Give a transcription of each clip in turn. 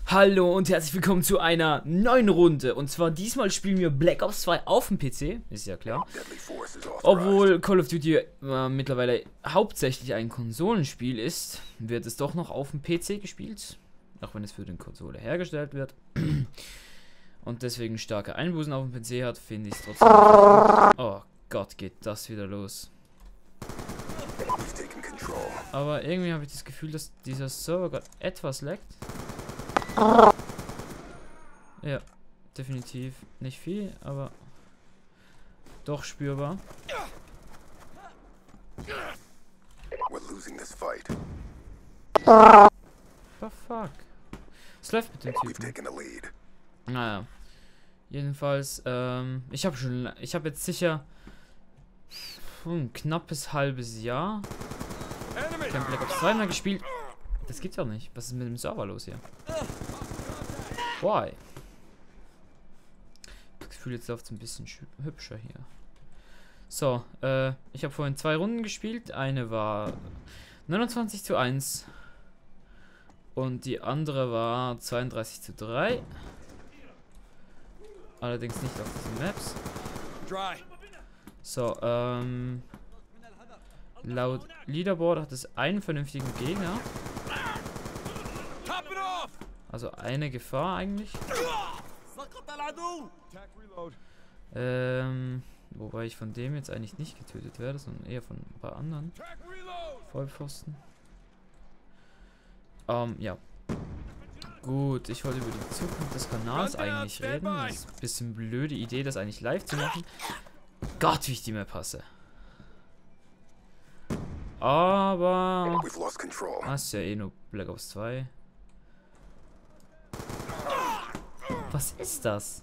Hallo und herzlich willkommen zu einer neuen Runde. Und zwar diesmal spielen wir Black Ops 2 auf dem PC, ist ja klar. Obwohl Call of Duty mittlerweile hauptsächlich ein Konsolenspiel ist, wird es doch noch auf dem PC gespielt. Auch wenn es für die Konsole hergestellt wird. Und deswegen starke Einbußen auf dem PC hat, finde ich es trotzdem. Oh Gott, geht das wieder los. Aber irgendwie habe ich das Gefühl, dass dieser Server gerade etwas laggt. Ja, definitiv nicht viel, aber doch spürbar. Oh fuck. Was läuft mit dem Typen? Naja. Jedenfalls, ich habe jetzt sicher ein knappes halbes Jahr kein Black Ops 2 mehr gespielt. Das gibt's ja nicht. Was ist mit dem Server los hier? Why? Das Gefühl, jetzt läuft es ein bisschen hübscher hier. So, ich habe vorhin 2 Runden gespielt. Eine war 29:1 und die andere war 32:3. Allerdings nicht auf diesen Maps. So, laut Leaderboard hat es einen vernünftigen Gegner. Also eine Gefahr eigentlich. Wobei ich von dem jetzt eigentlich nicht getötet werde, sondern eher von ein paar anderen Vollpfosten. Ja. Gut, ich wollte über die Zukunft des Kanals eigentlich reden. Das ist ein bisschen blöde Idee, das eigentlich live zu machen. Gott, wie ich die Map hasse. Aber hast ja eh nur Black Ops 2. Was ist das?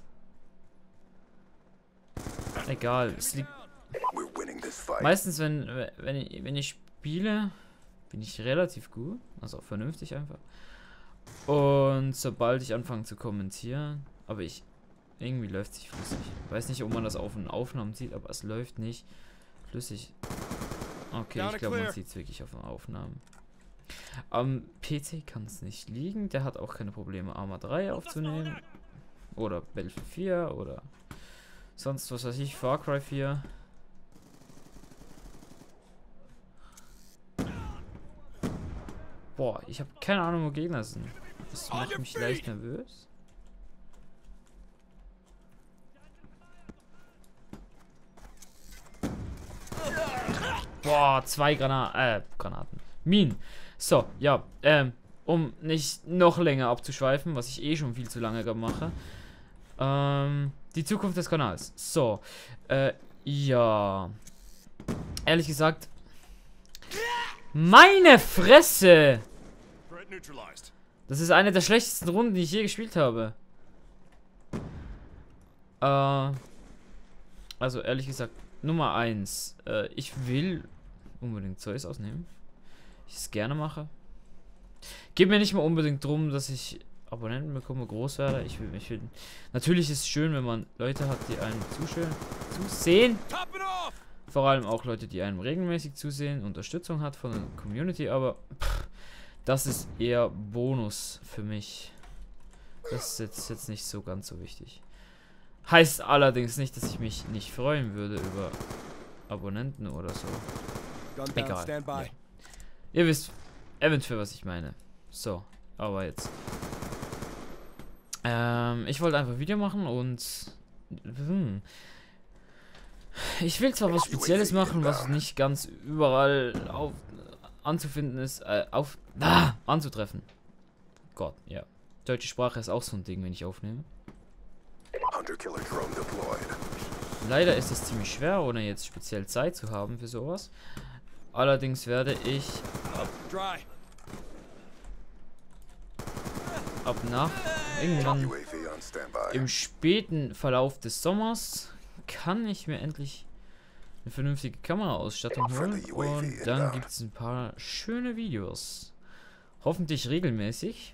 Egal, es liegt. Meistens, wenn ich spiele, bin ich relativ gut, also vernünftig einfach. Und sobald ich anfange zu kommentieren, aber irgendwie läuft es nicht flüssig. Ich weiß nicht, ob man das auf den Aufnahmen sieht, aber es läuft nicht flüssig. Okay, ich glaube, man sieht es wirklich auf den Aufnahmen. Am PC kann es nicht liegen. Der hat auch keine Probleme, Arma 3 aufzunehmen. Oder Battlefield 4 oder sonst was weiß ich, Far Cry 4. Boah, ich habe keine Ahnung, wo Gegner sind. Das macht mich leicht nervös. Boah, 2 Granaten. Minen. So, ja, um nicht noch länger abzuschweifen, was ich eh schon viel zu lange mache. Die Zukunft des Kanals. So, ja. Ehrlich gesagt. Meine Fresse! Das ist eine der schlechtesten Runden, die ich je gespielt habe. Also ehrlich gesagt, Nummer 1. Ich will unbedingt Zeus ausnehmen. Ich es gerne mache. Geht mir nicht mal unbedingt drum, dass ich Abonnenten bekomme, groß werde. Ich will. Natürlich ist es schön, wenn man Leute hat, die einem zusehen. Vor allem auch Leute, die einem regelmäßig zusehen, Unterstützung hat von der Community, aber das ist eher Bonus für mich. Das ist jetzt nicht so ganz so wichtig. Heißt allerdings nicht, dass ich mich nicht freuen würde über Abonnenten oder so. Egal. Ja. Ihr wisst eventuell, was ich meine. So, aber jetzt. Ich wollte einfach ein Video machen und ich will zwar was Spezielles machen, was nicht ganz überall anzufinden ist, anzutreffen. Gott, ja. Deutsche Sprache ist auch so ein Ding, wenn ich aufnehme. Leider ist es ziemlich schwer, ohne jetzt speziell Zeit zu haben für sowas. Allerdings werde ich ab nach irgendwann im späten Verlauf des Sommers kann ich mir endlich eine vernünftige Kameraausstattung holen und dann gibt es ein paar schöne Videos. Hoffentlich regelmäßig.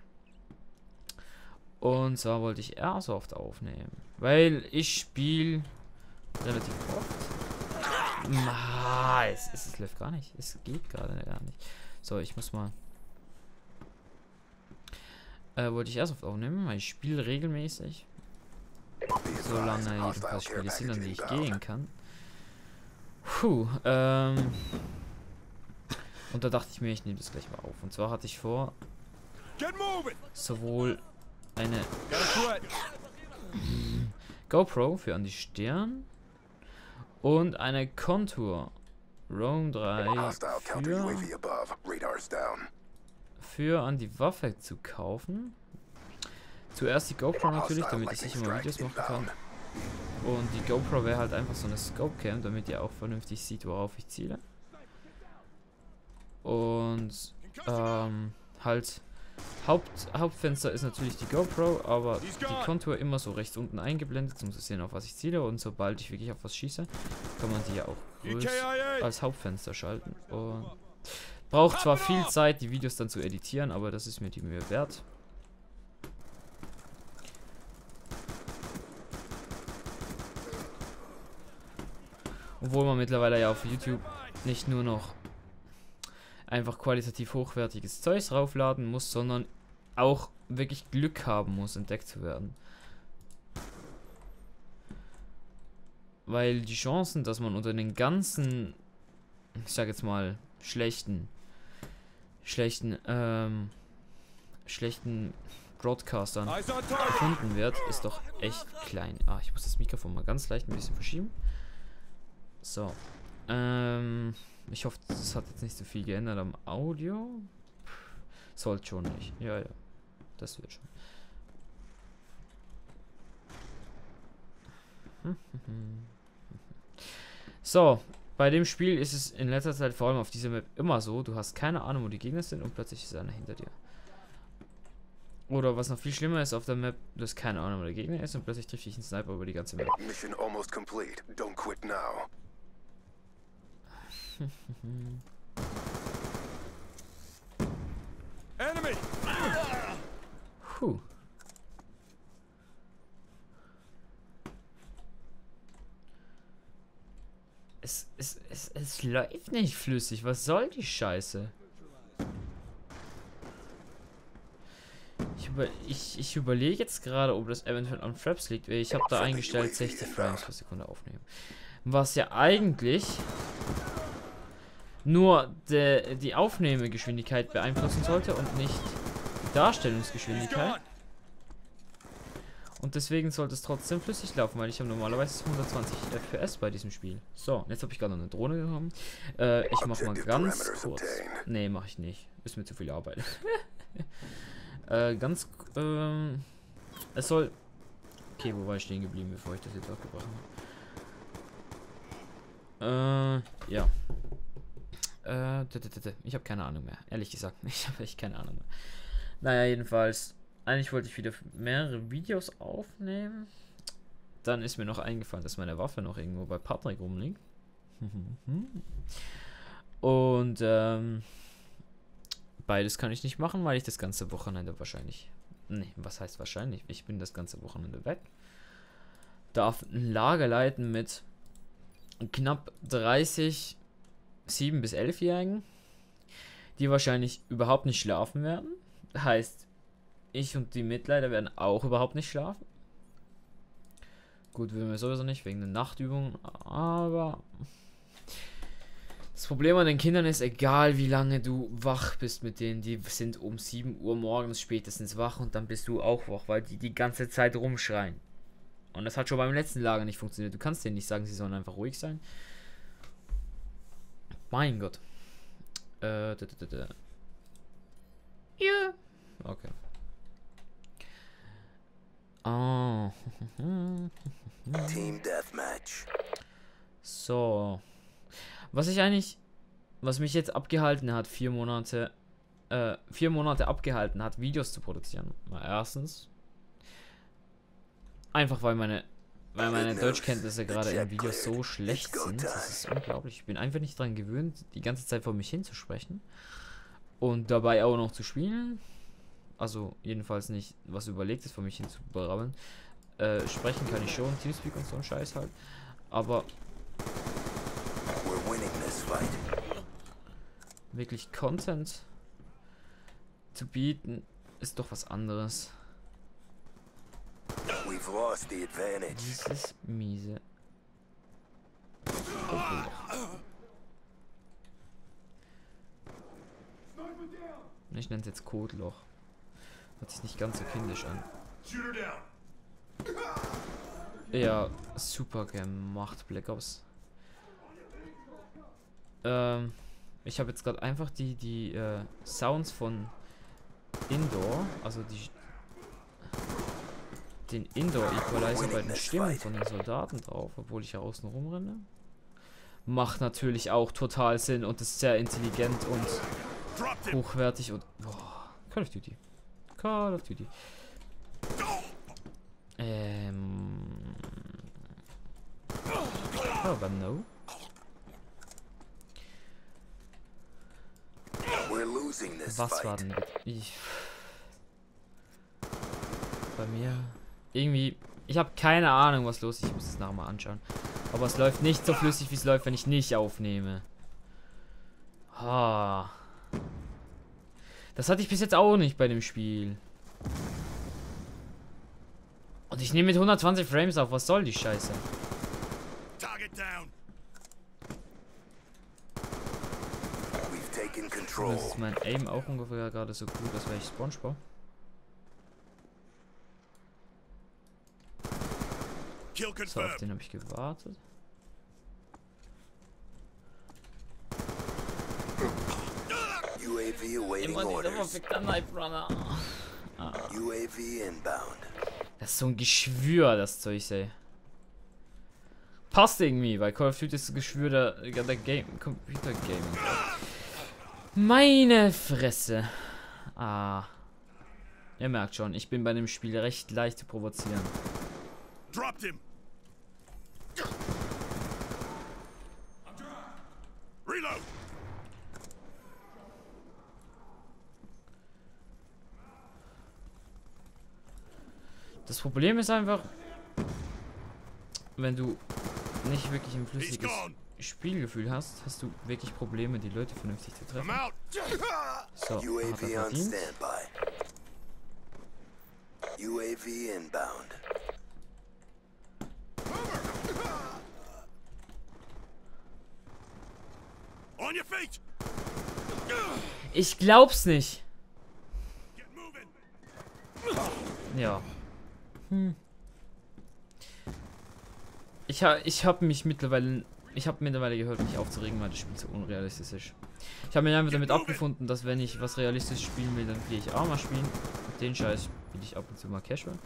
Und zwar wollte ich Airsoft aufnehmen, weil ich spiele relativ oft. Es läuft gar nicht. Es geht gerade gar nicht. So, ich muss mal wollte ich Airsoft aufnehmen, weil ich spiele regelmäßig. Solange jedenfalls Spiele sind, an die ich gehen kann. Puh, und da dachte ich mir, ich nehme das gleich mal auf. Und zwar hatte ich vor, sowohl eine GoPro für an die Stirn und eine Contour Roam 3 für an die Waffe zu kaufen. Zuerst die GoPro natürlich, damit ich sicher mal Videos machen kann. Und die GoPro wäre halt einfach so eine Scope Cam, damit ihr auch vernünftig sieht, worauf ich ziele. Und halt Hauptfenster ist natürlich die GoPro, aber die Kontur immer so rechts unten eingeblendet, um zu sehen, auf was ich ziele. Und sobald ich wirklich auf was schieße, kann man die ja auch als Hauptfenster schalten. Und braucht zwar viel Zeit, die Videos dann zu editieren, aber das ist mir die Mühe wert. Obwohl man mittlerweile ja auf YouTube nicht nur noch einfach qualitativ hochwertiges Zeugs raufladen muss, sondern auch wirklich Glück haben muss, entdeckt zu werden. Weil die Chancen, dass man unter den ganzen, ich sag jetzt mal, schlechten Broadcastern gefunden wird, ist doch echt klein. Ah, ich muss das Mikrofon mal ganz leicht ein bisschen verschieben. So. Ich hoffe, das hat jetzt nicht so viel geändert am Audio. Sollte schon nicht. Ja, ja. Das wird schon. So. Bei dem Spiel ist es in letzter Zeit vor allem auf dieser Map immer so, du hast keine Ahnung, wo die Gegner sind und plötzlich ist einer hinter dir. Oder was noch viel schlimmer ist auf der Map, du hast keine Ahnung, wo der Gegner ist und plötzlich trifft dich ein Sniper über die ganze Map. Mission almost complete. Don't quit now. Enemy! Puh. Es läuft nicht flüssig. Was soll die Scheiße? Ich überlege jetzt gerade, ob das eventuell an Fraps liegt. Ich habe da eingestellt 60 Frames pro Sekunde aufnehmen. Was ja eigentlich nur die Aufnahmegeschwindigkeit beeinflussen sollte und nicht die Darstellungsgeschwindigkeit. Und deswegen sollte es trotzdem flüssig laufen, weil ich habe normalerweise 120 FPS bei diesem Spiel. So, jetzt habe ich gerade noch eine Drohne genommen. Ich mache mal ganz kurz. Nee, mache ich nicht. Ist mir zu viel Arbeit. Es soll... Okay, wo war ich stehen geblieben, bevor ich das jetzt abgebrochen habe? Ja. Ich habe keine Ahnung mehr. Ehrlich gesagt, ich habe echt keine Ahnung mehr. Naja, jedenfalls. Eigentlich wollte ich wieder mehrere Videos aufnehmen. Dann ist mir noch eingefallen, dass meine Waffe noch irgendwo bei Patrick rumliegt. Und beides kann ich nicht machen, weil ich das ganze Wochenende wahrscheinlich... Nee, was heißt wahrscheinlich? Ich bin das ganze Wochenende weg. Darf ein Lager leiten mit knapp 30 7- bis 11-Jährigen, die wahrscheinlich überhaupt nicht schlafen werden. Heißt, ich und die Mitleider werden auch überhaupt nicht schlafen. Gut, würden wir sowieso nicht, wegen der Nachtübungen, aber das Problem an den Kindern ist, egal wie lange du wach bist mit denen, die sind um 7 Uhr morgens spätestens wach und dann bist du auch wach, weil die ganze Zeit rumschreien. Und das hat schon beim letzten Lager nicht funktioniert. Du kannst denen nicht sagen, sie sollen einfach ruhig sein. Mein Gott. Ja. Okay. Oh. Team Deathmatch. So. Was mich jetzt abgehalten hat, 4 Monate abgehalten hat, Videos zu produzieren. Mal erstens. Einfach weil meine Deutschkenntnisse gerade in Videos so schlecht sind. Das ist unglaublich. Ich bin einfach nicht dran gewöhnt, die ganze Zeit vor mich hinzusprechen. Und dabei auch noch zu spielen. Also jedenfalls nicht was Überlegtes vor mich hin zu brabbeln. Sprechen kann ich schon, Teamspeak und so ein Scheiß halt. Aber wirklich Content zu bieten, ist doch was anderes. We've lost the advantage. Dieses miese. Ich nenne es jetzt Kotloch. Hört sich nicht ganz so kindisch an. Ja, super gemacht, Black Ops. Ich habe jetzt gerade einfach die Sounds von Indoor, also den Indoor-Equalizer bei den Stimmen von den Soldaten drauf, obwohl ich ja außen rumrenne. Macht natürlich auch total Sinn und ist sehr intelligent und hochwertig und... Boah, Call of Duty. Call of Duty. Aber no. Was war denn bei mir? Irgendwie... Ich habe keine Ahnung, was los ist. Ich muss es nachher mal anschauen. Aber es läuft nicht so flüssig, wie es läuft, wenn ich nicht aufnehme. Ah. Das hatte ich bis jetzt auch nicht bei dem Spiel. Und ich nehme mit 120 Frames auf. Was soll die Scheiße? Das ist mein Aim auch ungefähr gerade so gut, als wäre ich SpongeBob. So, auf den habe ich gewartet. Immer dieser verfickte Knife Runner. UAV inbound. Das ist so ein Geschwür, das Zeug, ey. Passt irgendwie, weil Call of Duty ist das Geschwür der Computer Gaming. Meine Fresse. Ah. Ihr merkt schon, ich bin bei dem Spiel recht leicht zu provozieren. Dropped him. Reload. Das Problem ist einfach, wenn du nicht wirklich ein flüssiges Spielgefühl hast, hast du wirklich Probleme, die Leute vernünftig zu treffen. So, hat er verdient. UAV inbound. On your feet. Ich glaub's nicht. Ja. Ich habe mittlerweile gehört, mich aufzuregen, weil das Spiel so unrealistisch ist. Ich habe mich einfach damit abgefunden, dass wenn ich was realistisch spielen will, dann will ich Arma spielen. Und den Scheiß spiele ich ab und zu mal casual.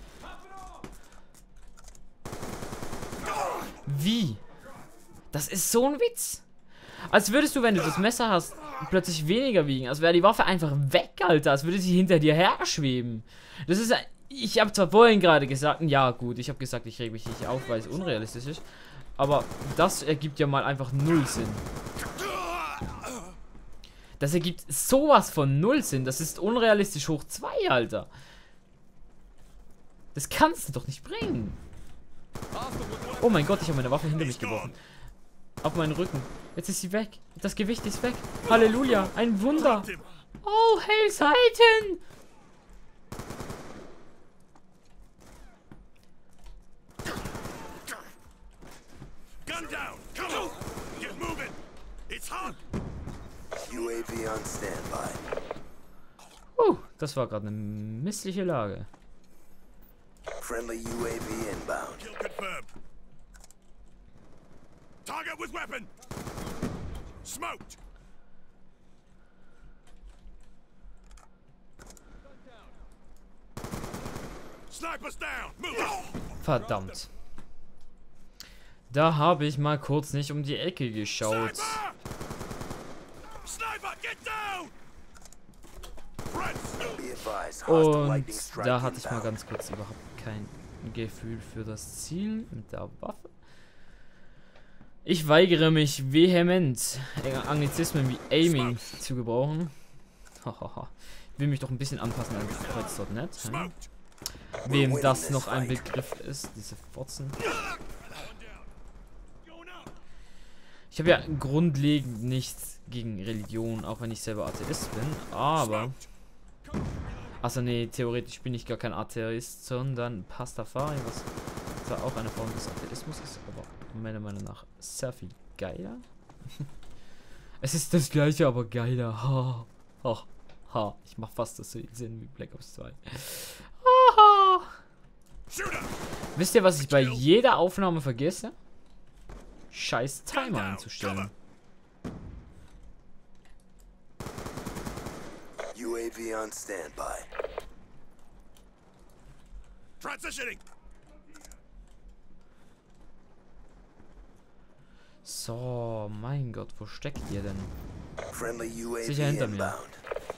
Wie? Das ist so ein Witz. Als würdest du, wenn du das Messer hast, plötzlich weniger wiegen. Als wäre die Waffe einfach weg, Alter. Als würde sie hinter dir her schweben. Das ist... Ich habe zwar vorhin gerade gesagt, ja gut, ich habe gesagt, ich reg mich nicht auf, weil es unrealistisch ist. Aber das ergibt ja mal einfach null Sinn. Das ergibt sowas von null Sinn. Das ist unrealistisch hoch 2, Alter. Das kannst du doch nicht bringen. Oh mein Gott, ich habe meine Waffe hinter mich geworfen. Auf meinen Rücken. Jetzt ist sie weg. Das Gewicht ist weg. Halleluja, ein Wunder. Oh, Hail Satan. UAV on standby. Das war gerade eine missliche Lage. Friendly UAV inbound. Kill confirmed. Target with weapon. Smoked. Snipers down. Move. Verdammt. Da habe ich mal kurz nicht um die Ecke geschaut. Und da hatte ich mal ganz kurz überhaupt kein Gefühl für das Ziel mit der Waffe. Ich weigere mich vehement, Anglizismen wie Aiming zu gebrauchen. Ich will mich doch ein bisschen anpassen an Kreuz.net. Wem das noch ein Begriff ist, diese Fotzen. Ich habe ja grundlegend nichts gegen Religion, auch wenn ich selber Atheist bin, aber Also nee, theoretisch bin ich gar kein Atheist, sondern Pastafari, was zwar auch eine Form des Atheismus ist, aber meiner Meinung nach sehr viel geiler. Es ist das gleiche, aber geiler. Ha, ha, ha. Ich mach fast das Sinn wie Black Ops 2. Aha. Wisst ihr, was ich bei jeder Aufnahme vergesse? Scheiß Timer einzustellen. UAV on standby. Transitioning. So, mein Gott, wo steckt ihr denn? Friendly UAV Sicher hinter mir. inbound.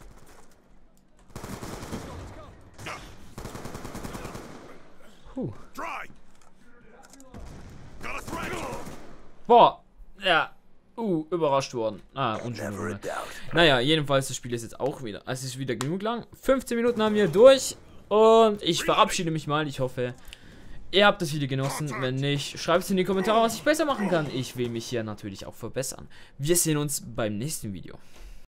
Dry. Got a threat. Boah, ja. Überrascht worden. Ah, Never a unschön. doubt. Naja, jedenfalls, das Spiel ist jetzt auch wieder. Es ist wieder genug lang. 15 Minuten haben wir durch. Und ich verabschiede mich mal. Ich hoffe, ihr habt das Video genossen. Wenn nicht, schreibt es in die Kommentare, was ich besser machen kann. Ich will mich hier natürlich auch verbessern. Wir sehen uns beim nächsten Video.